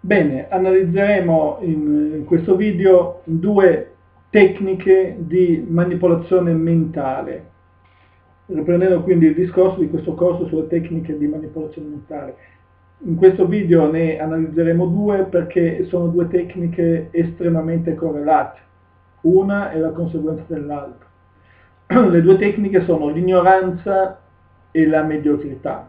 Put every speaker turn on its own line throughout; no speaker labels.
Bene, analizzeremo in questo video due tecniche di manipolazione mentale, riprendendo quindi il discorso di questo corso sulle tecniche di manipolazione mentale. In questo video ne analizzeremo due perché sono due tecniche estremamente correlate, una è la conseguenza dell'altra. Le due tecniche sono l'ignoranza e la mediocrità.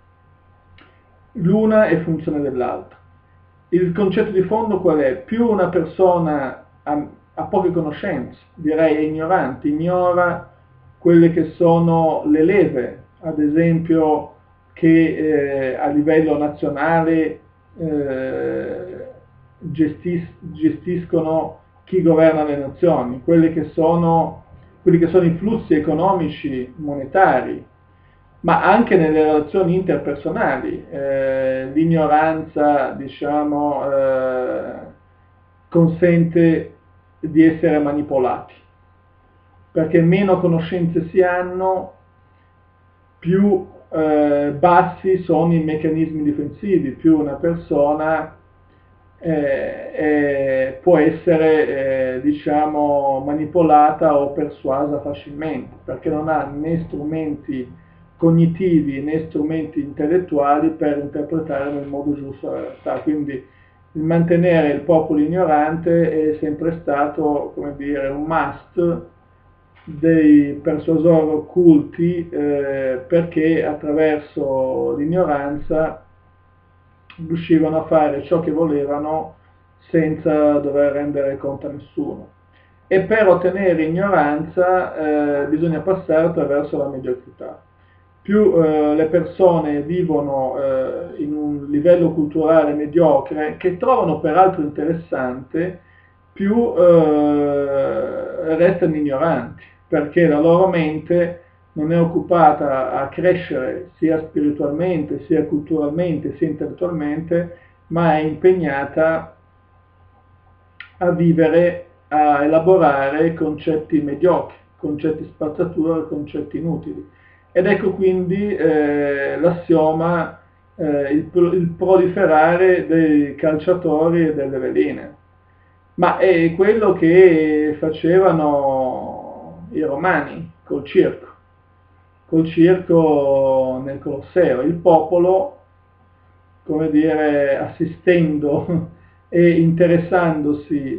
L'una è funzione dell'altra. Il concetto di fondo qual è? Più una persona ha poche conoscenze, direi è ignorante, ignora quelle che sono le leve, ad esempio che a livello nazionale gestiscono chi governa le nazioni, quelli che sono i flussi economici monetari, ma anche nelle relazioni interpersonali, l'ignoranza, diciamo, consente di essere manipolati, perché meno conoscenze si hanno, più bassi sono i meccanismi difensivi, più una persona può essere diciamo, manipolata o persuasa facilmente, perché non ha né strumenti cognitivi né strumenti intellettuali per interpretare nel modo giusto la realtà. Quindi il mantenere il popolo ignorante è sempre stato, come dire, un must dei persuasori occulti, perché attraverso l'ignoranza riuscivano a fare ciò che volevano senza dover rendere conto a nessuno. E per ottenere ignoranza bisogna passare attraverso la mediocrità. Più le persone vivono in un livello culturale mediocre, che trovano peraltro interessante, più restano ignoranti, perché la loro mente non è occupata a crescere sia spiritualmente, sia culturalmente, sia intellettualmente, ma è impegnata a vivere, a elaborare concetti mediocri, concetti spazzatura, concetti inutili. Ed ecco quindi l'assioma, il proliferare dei calciatori e delle veline. Ma è quello che facevano i romani col circo nel Colosseo. Il popolo, come dire, assistendo e interessandosi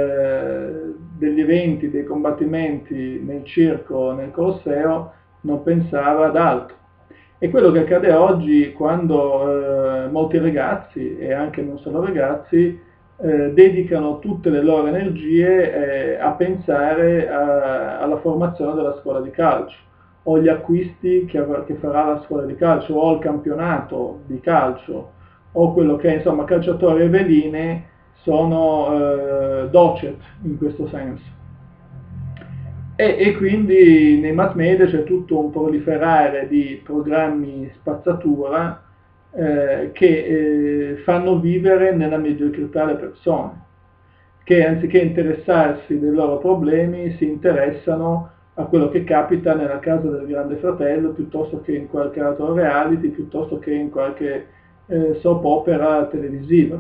degli eventi, dei combattimenti nel circo, nel Colosseo, non pensava ad altro. È quello che accade oggi quando molti ragazzi, e anche non solo ragazzi, dedicano tutte le loro energie a pensare alla formazione della scuola di calcio, o gli acquisti che farà la scuola di calcio, o il campionato di calcio, o quello che è, insomma, calciatori e veline sono docet in questo senso. E quindi nei mass media c'è tutto un proliferare di programmi spazzatura che fanno vivere nella mediocrità le persone, che anziché interessarsi dei loro problemi si interessano a quello che capita nella casa del Grande Fratello, piuttosto che in qualche altro reality, piuttosto che in qualche soap opera televisiva.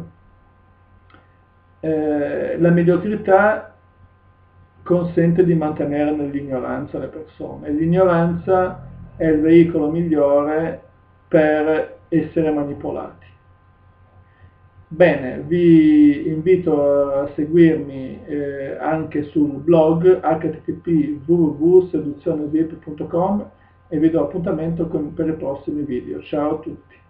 La mediocrità consente di mantenere nell'ignoranza le persone. L'ignoranza è il veicolo migliore per essere manipolati. Bene, vi invito a seguirmi anche sul blog http://www.seduzionesvip.com e vi do appuntamento per i prossimi video. Ciao a tutti!